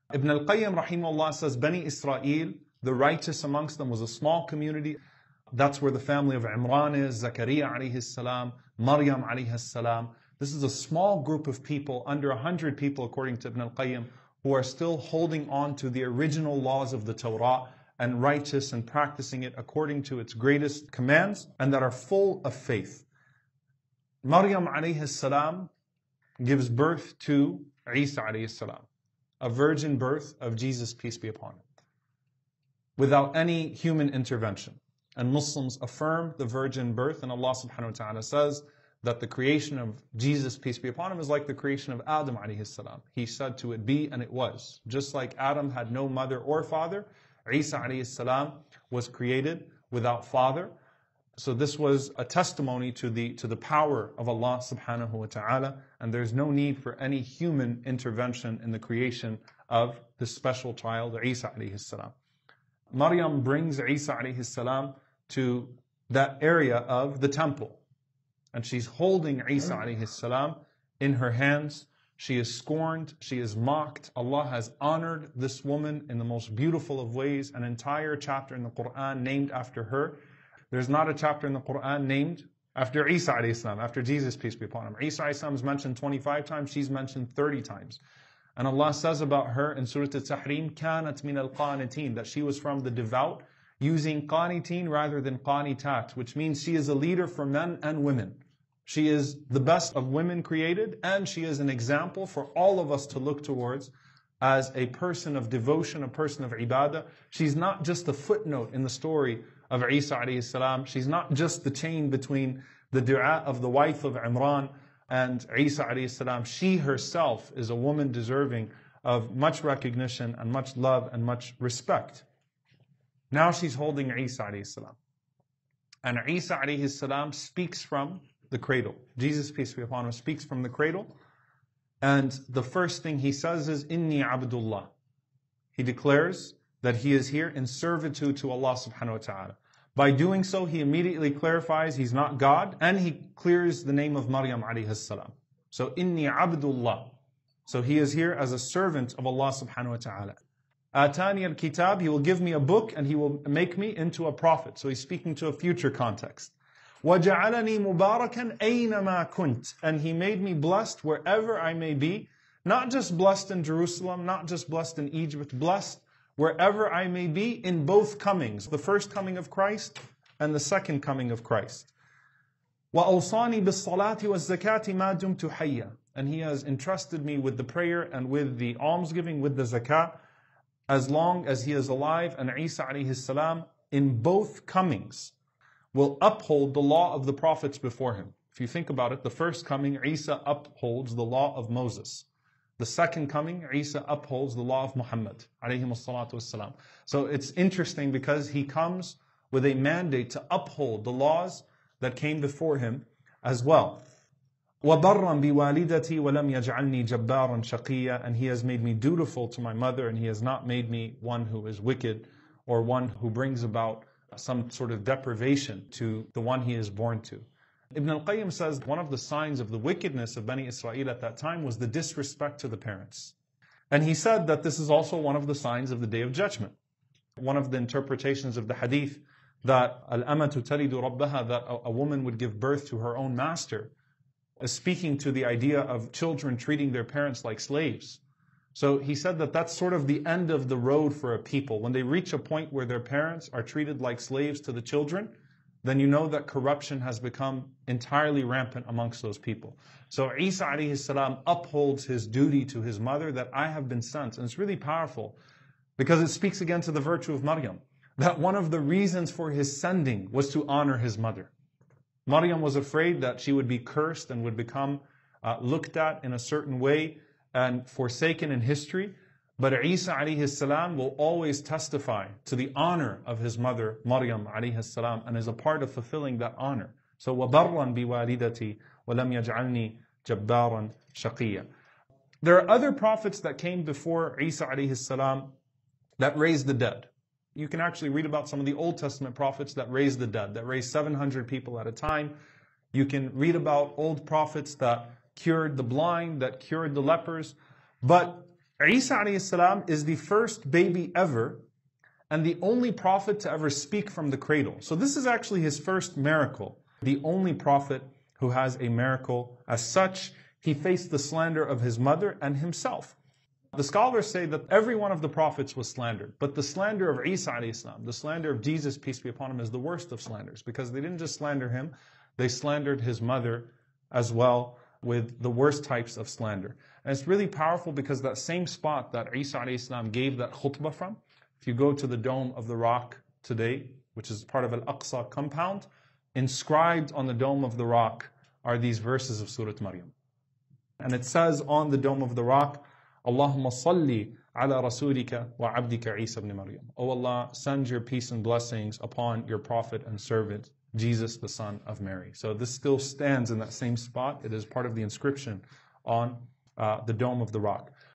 Ibn al-Qayyim rahimahullah says, Bani Israel, the righteous amongst them, was a small community. That's where the family of Imran is, Zakaria alayhi salam, Maryam alayhi salam. This is a small group of people, under 100 people according to Ibn al-Qayyim, who are still holding on to the original laws of the Torah and righteous and practicing it according to its greatest commands, and that are full of faith. Maryam alayhi salam gives birth to Isa alayhi salam, a virgin birth of Jesus, peace be upon him, without any human intervention. And Muslims affirm the virgin birth, and Allah subhanahu wa ta'ala says that the creation of Jesus, peace be upon him, is like the creation of Adam alayhi salam. He said to it be, and it was. Just like Adam had no mother or father, Isa alayhi salam was created without father. So this was a testimony to the power of Allah subhanahu wa ta'ala, and there's no need for any human intervention in the creation of this special child, Isa alayhi salam. Maryam brings Isa alayhi salam to that area of the temple, and she's holding Isa alayhi salam in her hands. She is scorned, she is mocked. Allah has honored this woman in the most beautiful of ways. An entire chapter in the Quran named after her. There's not a chapter in the Quran named after Isa alayhi salam, after Jesus, peace be upon him. Isa alayhi salam is mentioned 25 times, she's mentioned 30 times. And Allah says about her in Surah Al-Tahrim, كَانَتْ مِنَ الْقَانِتِينَ, that she was from the devout, using qaniteen rather than qanitat, which means she is a leader for men and women. She is the best of women created, and she is an example for all of us to look towards as a person of devotion, a person of ibadah. She's not just a footnote in the story of Isa alayhi salam. She's not just the chain between the dua of the wife of Imran and Isa alayhi salam. She herself is a woman deserving of much recognition and much love and much respect. Now she's holding Isa alayhi salam. And Isa alayhi salam speaks from the cradle. Jesus, peace be upon him, speaks from the cradle. And the first thing he says is, Inni Abdullah. He declares that he is here in servitude to Allah subhanahu wa ta'ala. By doing so, he immediately clarifies he's not God, and he clears the name of Maryam alayhi salam. So, Inni Abdullah. So he is here as a servant of Allah subhanahu wa ta'ala. Atani al-kitab, he will give me a book and he will make me into a prophet. So he's speaking to a future context. وَجَعَلَنِي مُبَارَكًا أَيْنَمَا كُنْتَ, and he made me blessed wherever I may be. Not just blessed in Jerusalem, not just blessed in Egypt, blessed wherever I may be in both comings, the first coming of Christ and the second coming of Christ. وَأَوْصَانِي بِالصَّلَاةِ وَالزَّكَاةِ مَا دُمْتُ حَيًّا, and he has entrusted me with the prayer and with the almsgiving, with the zakah, as long as he is alive. And Isa alayhi salam in both comings will uphold the law of the prophets before him. If you think about it, the first coming, Isa upholds the law of Moses. The second coming, Isa upholds the law of Muhammad alayhi salatu wassalam. So it's interesting because he comes with a mandate to uphold the laws that came before him as well. وَبَرًّا بِوَالِدَتِي وَلَمْ يَجْعَلْنِي جَبَّارًا شَقِيًّا, and he has made me dutiful to my mother, and he has not made me one who is wicked or one who brings about some sort of deprivation to the one he is born to. Ibn al-Qayyim says one of the signs of the wickedness of Bani Israel at that time was the disrespect to the parents. And he said that this is also one of the signs of the Day of Judgment. One of the interpretations of the hadith that al-amatu talidu rabbaha, that a woman would give birth to her own master, is speaking to the idea of children treating their parents like slaves. So he said that that's sort of the end of the road for a people. When they reach a point where their parents are treated like slaves to the children, then you know that corruption has become entirely rampant amongst those people. So Isa alayhi salam upholds his duty to his mother, that I have been sent. And it's really powerful because it speaks again to the virtue of Maryam, that one of the reasons for his sending was to honor his mother. Maryam was afraid that she would be cursed and would become looked at in a certain way and forsaken in history. But Isa alayhi salam will always testify to the honor of his mother, Maryam alayhi salam, and is a part of fulfilling that honor. So, وَبَرًّا بِوَالِدَتِي وَلَمْ يَجْعَلْنِي جَبَّارًا شَقِيًّا. There are other prophets that came before Isa alayhi salam that raised the dead. You can actually read about some of the Old Testament prophets that raised the dead, that raised 700 people at a time. You can read about old prophets that cured the blind, that cured the lepers. But Isa alayhi salam is the first baby ever and the only prophet to ever speak from the cradle. So this is actually his first miracle. The only prophet who has a miracle. As such, he faced the slander of his mother and himself. The scholars say that every one of the prophets was slandered, but the slander of Isa alayhi salam, the slander of Jesus, peace be upon him, is the worst of slanders, because they didn't just slander him, they slandered his mother as well with the worst types of slander. And it's really powerful because that same spot that Isa alayhi salam gave that khutbah from, if you go to the Dome of the Rock today, which is part of Al-Aqsa compound, inscribed on the Dome of the Rock are these verses of Surah Maryam. And it says on the Dome of the Rock, Allahumma salli ala rasulika wa abdika Isa ibn Maryam. O Allah, send your peace and blessings upon your prophet and servant, Jesus, the son of Mary. So this still stands in that same spot. It is part of the inscription on the Dome of the Rock.